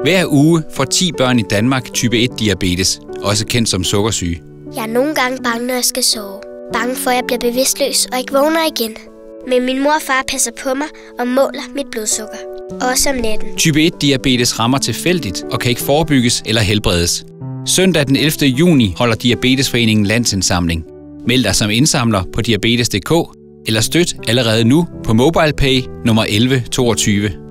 Hver uge får 10 børn i Danmark type 1-diabetes, også kendt som sukkersyge. Jeg er nogle gange bange, når jeg skal sove. Bange for, at jeg bliver bevidstløs og ikke vågner igen. Men min mor og far passer på mig og måler mit blodsukker. Også om natten. Type 1-diabetes rammer tilfældigt og kan ikke forebygges eller helbredes. Søndag den 11. juni holder Diabetesforeningen landsindsamling. Meld dig som indsamler på diabetes.dk eller støt allerede nu på MobilePay nummer 1122.